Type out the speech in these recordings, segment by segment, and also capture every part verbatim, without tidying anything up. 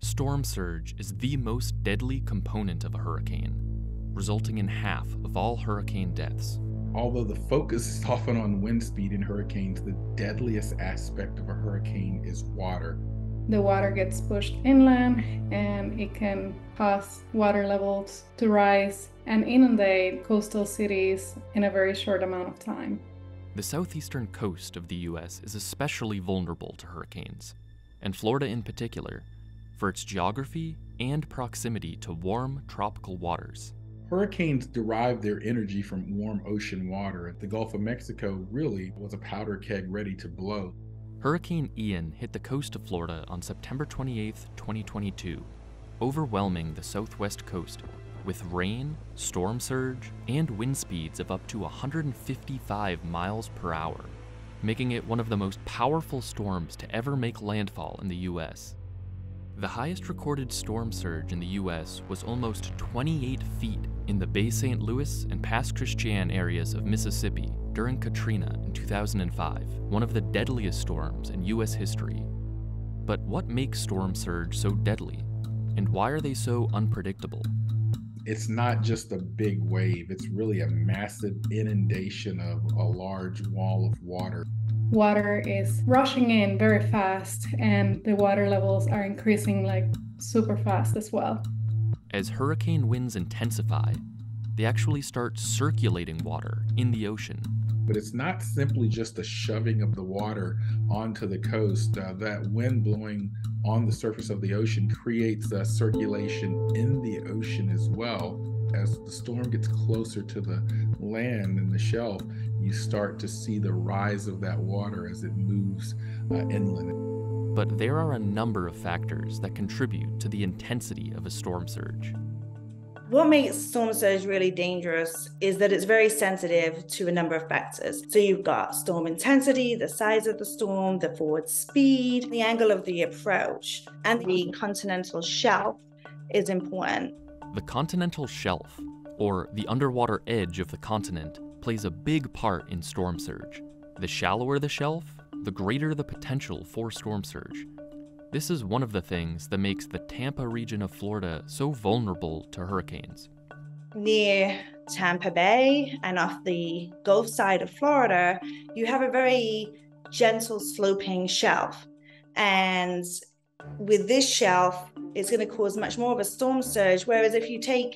storm surge is the most deadly component of a hurricane, resulting in half of all hurricane deaths. Although the focus is often on wind speed in hurricanes, the deadliest aspect of a hurricane is water. The water gets pushed inland and it can cause water levels to rise and inundate coastal cities in a very short amount of time. The southeastern coast of the U S is especially vulnerable to hurricanes, and Florida in particular, for its geography and proximity to warm tropical waters. Hurricanes derive their energy from warm ocean water. The Gulf of Mexico really was a powder keg ready to blow. Hurricane Ian hit the coast of Florida on September twenty-eighth, twenty twenty-two, overwhelming the southwest coast with rain, storm surge, and wind speeds of up to one hundred fifty-five miles per hour, making it one of the most powerful storms to ever make landfall in the U S. The highest recorded storm surge in the U S was almost twenty-eight feet in the Bay Saint Louis and Pass Christian areas of Mississippi during Katrina in two thousand five, one of the deadliest storms in U S history. But what makes storm surge so deadly, and why are they so unpredictable? It's not just a big wave, it's really a massive inundation of a large wall of water. Water is rushing in very fast and the water levels are increasing like super fast as well. As hurricane winds intensify, they actually start circulating water in the ocean. But it's not simply just the shoving of the water onto the coast. Uh, that wind blowing on the surface of the ocean creates a circulation in the ocean as well. As the storm gets closer to the land and the shelf, you start to see the rise of that water as it moves uh, inland. But there are a number of factors that contribute to the intensity of a storm surge. What makes storm surge really dangerous is that it's very sensitive to a number of factors. So you've got storm intensity, the size of the storm, the forward speed, the angle of the approach, and the continental shelf is important. The continental shelf, or the underwater edge of the continent, plays a big part in storm surge. The shallower the shelf, the greater the potential for storm surge. This is one of the things that makes the Tampa region of Florida so vulnerable to hurricanes. Near Tampa Bay and off the Gulf side of Florida, you have a very gentle sloping shelf. And with this shelf, it's going to cause much more of a storm surge. Whereas if you take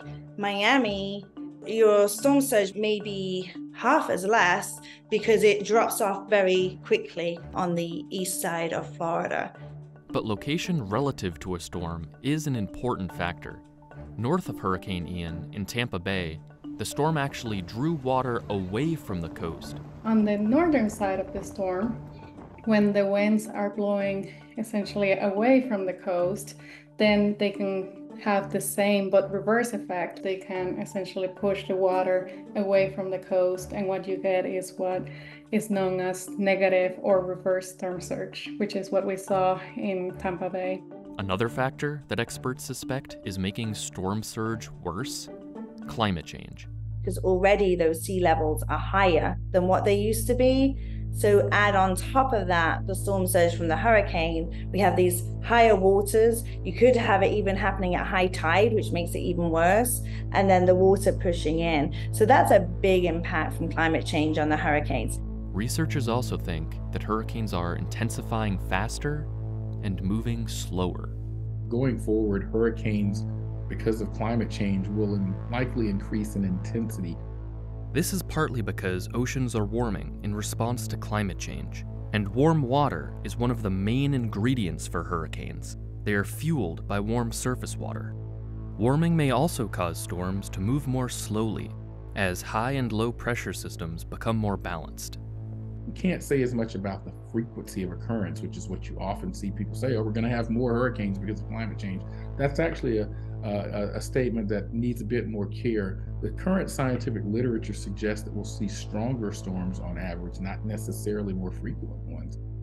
Miami, your storm surge may be half as less because it drops off very quickly on the east side of Florida. But location relative to a storm is an important factor. North of Hurricane Ian, in Tampa Bay, the storm actually drew water away from the coast. On the northern side of the storm, when the winds are blowing essentially away from the coast, then they can have the same but reverse effect. They can essentially push the water away from the coast, and what you get is what is known as negative or reverse storm surge, which is what we saw in Tampa Bay. Another factor that experts suspect is making storm surge worse: climate change. Because already those sea levels are higher than what they used to be. So add on top of that the storm surge from the hurricane, we have these higher waters. You could have it even happening at high tide, which makes it even worse, and then the water pushing in. So that's a big impact from climate change on the hurricanes. Researchers also think that hurricanes are intensifying faster and moving slower. Going forward, hurricanes, because of climate change, will likely increase in intensity. This is partly because oceans are warming in response to climate change, and warm water is one of the main ingredients for hurricanes. They are fueled by warm surface water. Warming may also cause storms to move more slowly, as high and low pressure systems become more balanced. We can't say as much about the frequency of occurrence, which is what you often see people say, oh, we're going to have more hurricanes because of climate change. That's actually a, a, a statement that needs a bit more care. The current scientific literature suggests that we'll see stronger storms on average, not necessarily more frequent ones.